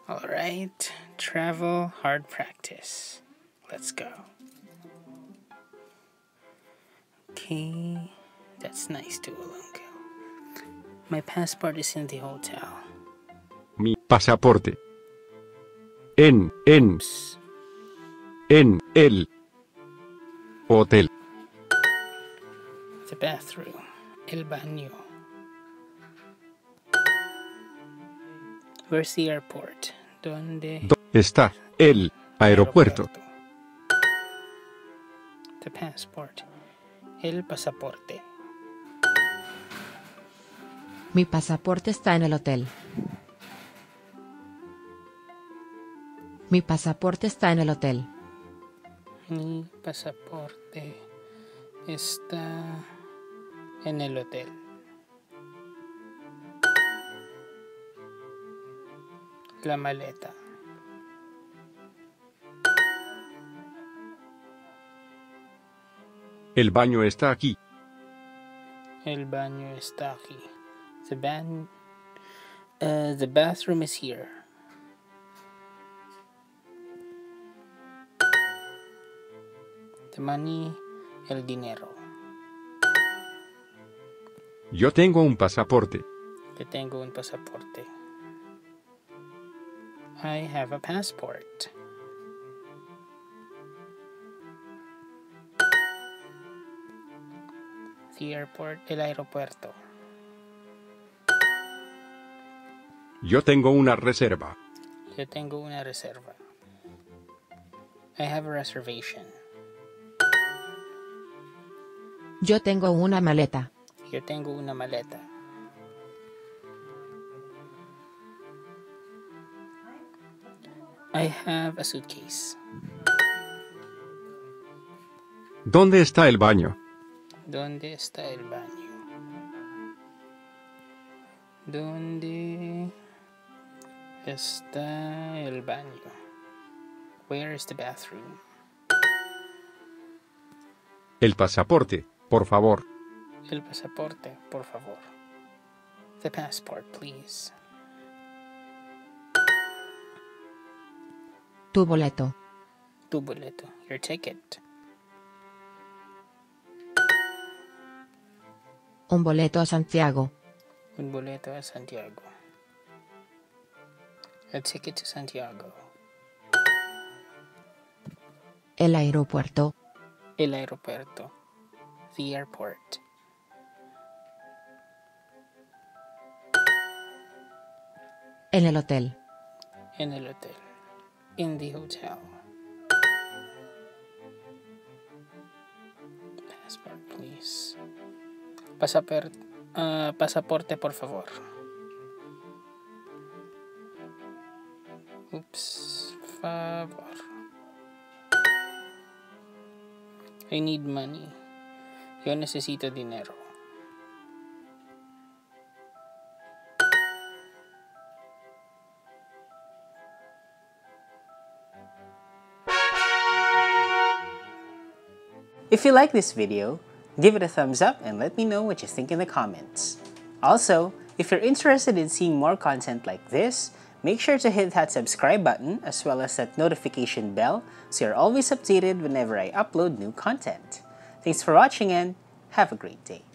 Alright, travel hard practice. Let's go. Okay, that's nice, Duolingo. My passport is in the hotel. Mi pasaporte. En el hotel. The bathroom. El baño. Where's the airport? ¿Dónde Está el aeropuerto? The passport. El pasaporte. Mi pasaporte está en el hotel. Mi pasaporte está en el hotel. Mi pasaporte está en el hotel. La maleta. El baño está aquí. El baño está aquí. The bathroom is here. The money, el dinero. Yo tengo un pasaporte. Yo tengo un pasaporte. I have a passport. The airport, el aeropuerto. Yo tengo una reserva. Yo tengo una reserva. I have a reservation. Yo tengo una maleta. Yo tengo una maleta. I have a suitcase. ¿Dónde está el baño? ¿Dónde está el baño? ¿Dónde está el baño? Where is the bathroom? El pasaporte, por favor. El pasaporte, por favor. The passport, please. Tu boleto. Tu boleto, your ticket. Un boleto a Santiago. Un boleto a Santiago. A ticket to Santiago. El aeropuerto. El aeropuerto. The airport. En el hotel. En el hotel. In the hotel. Passport, please. Pasaporte, por favor. Oops, favor. I need money. Yo necesito dinero. If you like this video, give it a thumbs up and let me know what you think in the comments. Also, if you're interested in seeing more content like this, make sure to hit that subscribe button as well as that notification bell so you're always updated whenever I upload new content. Thanks for watching and have a great day.